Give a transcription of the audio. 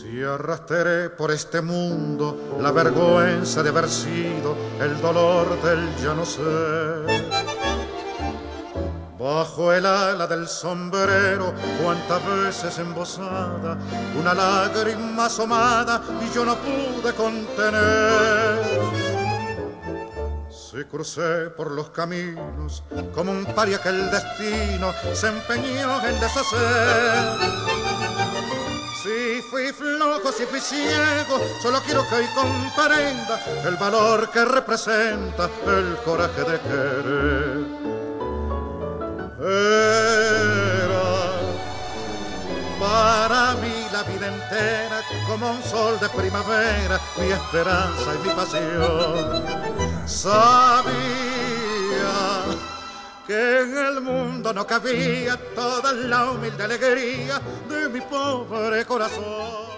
Si arrastré por este mundo la vergüenza de haber sido el dolor del ya no sé. Bajo el ala del sombrero, cuántas veces embosada, una lágrima asomada y yo no pude contener. Si crucé por los caminos como un paria que el destino se empeñó en deshacer. Si fui flojo, si fui ciego, solo quiero que hoy comprenda el valor que representa el coraje de querer. Era para mí la vida entera como un sol de primavera, mi esperanza y mi pasión. Sabía que en el mundo no cabía toda la humilde alegría de mi pobre corazón.